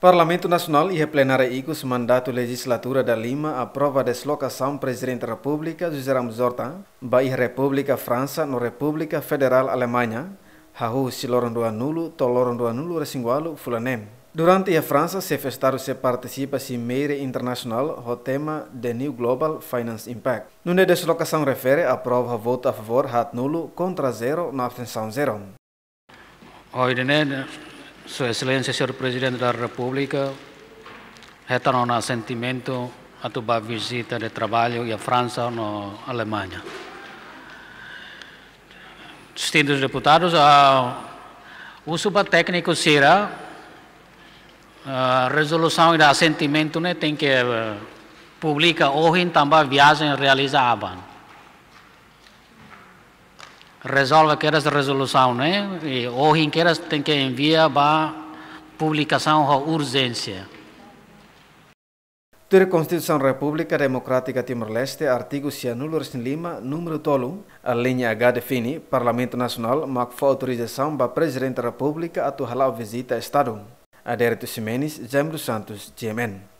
Parlamento Nacional e a plenária ICUS mandato legislatura da Lima aprova a deslocação presidente da República José Ramos Horta ba República França no República Federal Alemanha hahu silorondua nulo tolorondua nulo resingualo fulanem. Durante a França se festaram se participa cimeira internacional o tema The New Global Finance Impact. Numa deslocação refere aprova voto a favor hat nulo contra zero na abstenção zero. Sua Excelência, Senhor Presidente da República, retornou no assentimento a tua visita de trabalho à França e à Alemanha. Distintos deputados, o subtécnico será a resolução de assentimento tem que publicar hoje também viagem realizada. Resolve que essa resolução, né? E hoje que elas tem que enviar para publicação com urgência. Da Constituição República Democrática Timor-Leste, artigo 105, número tolo, a linha H define, Parlamento Nacional, mas foi autorização para Presidente da República a atuar visita a Estado. Adérito Ximenes, Jaime dos Santos, GMN.